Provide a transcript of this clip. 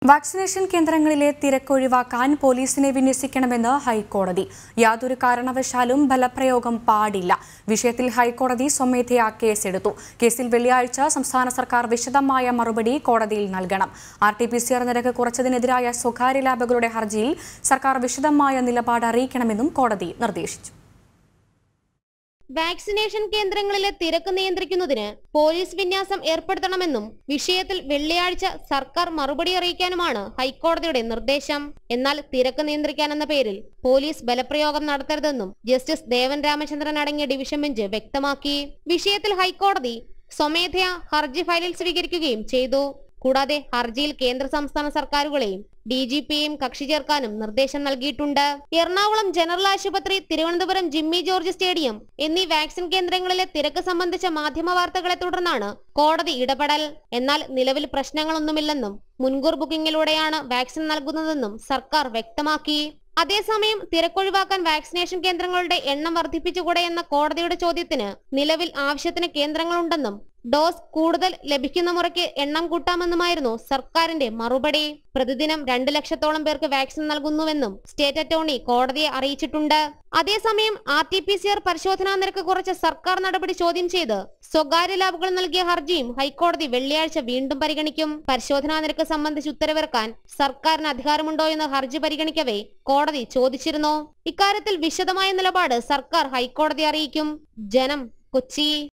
Vaccination കേന്ദ്രങ്ങളിലെ തിരക്കൊഴിവാക്കാൻ പോലീസിനെ വിന്യസിക്കണമെന്ന് ഹൈക്കോടതി. യാതൊരു കാരണവശാലും ബലപ്രയോഗം പാടില്ല. വിഷയത്തിൽ ഹൈക്കോടതി സ്വമേധയാ കേസെടുത്തു. കേസിൽ വെള്ളിയാഴ്ച സംസ്ഥാന സർക്കാർ വിശദമായ മറുപടി കോടതിയിൽ നൽകണം. RT-PCR നിരക്ക് കുറച്ചതിനെതിരായ സ്വകാര്യ ലാബുകളുടെ ഹർജിയിൽ സർക്കാർ വിശദമായ നിലപാട് അറിയിക്കണമെന്നും കോടതി നിർദ്ദേശിച്ചു. വാക്സിനേഷൻ കേന്ദ്രങ്ങളിലെ തിരക്ക് നിയന്ത്രിക്കുന്നതിന് പോലീസ് വിന്യാസം ഏർപ്പെടുത്തണമെന്നും വിഷയത്തിൽ വെള്ളിയാഴ്ച സർക്കാർ മറുപടി അറിയിക്കാനുമാണ് ഹൈക്കോടതിയുടെ നിർദ്ദേശം. എന്നാൽ തിരക്ക് നിയന്ത്രിക്കാനെന്ന പേരിൽ പോലീസ് ബലപ്രയോഗം നടത്തരുതെന്നും ജസ്റ്റിസ് ദേവൻ രാമചന്ദ്രൻ അടങ്ങിയ ഡിവിഷൻ ബെഞ്ച് വ്യക്തമാക്കി. വിഷയത്തിൽ ഹൈക്കോടതി സ്വമേധയാ ഹർജി ഫയലിൽ സ്വീകരിക്കുകയും ചെയ്തു. കൂടാതെ ഹർജിയിൽ കേന്ദ്ര സംസ്ഥാന സർക്കാരുകളെയും DGPയെയും കക്ഷി ചേർക്കാനും നിർദ്ദേശം നൽകിയിട്ടുണ്ട്. എറണാകുളം ജനറൽ ആശുപത്രി, തിരുവനന്തപുരം ജിമ്മി ജോർജ് സ്റ്റേഡിയം എന്നീ വാക്സിൻ കേന്ദ്രങ്ങളിലെ തിരക്ക് സംബന്ധിച്ച മാധ്യമ വാർത്തകളെ തുടർന്നാണ് കോടതി ഇടപെടൽ. എന്നാൽ നിലവിൽ പ്രശ്നങ്ങളൊന്നുമില്ലെന്നും മുൻകൂർ ബുക്കിംഗിലൂടെയാണ് വാക്സിൻ നൽകുന്നതെന്നും സർക്കാർ വ്യക്തമാക്കി. അതേസമയം തിരക്കൊഴിവാക്കാൻ വാക്സിനേഷൻ കേന്ദ്രങ്ങളുടെ എണ്ണം വർദ്ധിപ്പിച്ചുകൂടെ എന്ന കോടതിയുടെ ചോദ്യത്തിന് നിലവിൽ ആവശ്യത്തിന് കേന്ദ്രങ്ങളുണ്ടെന്നും ഡോസ് കൂടുതൽ ലഭിക്കുന്ന മുറയ്ക്ക് എണ്ണം കൂട്ടാമെന്നുമായിരുന്നു സർക്കാരിന്റെ മറുപടി. പ്രതിദിനം 2 ലക്ഷത്തോളം പേർക്ക് വാക്സിൻ നൽകുന്നുവെന്നും സ്റ്റേറ്റ് അറ്റോർണി കോടതിയെ അറിയിച്ചിട്ടുണ്ട്. അതേസമയം RT-PCR പരിശോധനാ നിരക്ക് കുറച്ച സർക്കാർ നടപടി ചോദ്യം ചെയ്ത് സ്വകാര്യ ലാബുകൾ നൽകിയ ഹർജിയും ഹൈക്കോടതി വെള്ളിയാഴ്ച വീണ്ടും പരിഗണിക്കും. പരിശോധനാ നിരക്ക് സംബന്ധിച്ച് ഉത്തരവിറക്കാൻ സർക്കാരിന് അധികാരമുണ്ടോ എന്ന് ഹർജി പരിഗണിക്കവേ കോടതി ചോദിച്ചിരുന്നു. ഇക്കാര്യത്തിൽ വിശദമായ നിലപാട് സർക്കാർ ഹൈക്കോടതി അറിയിക്കും. ജനം, കൊച്ചി.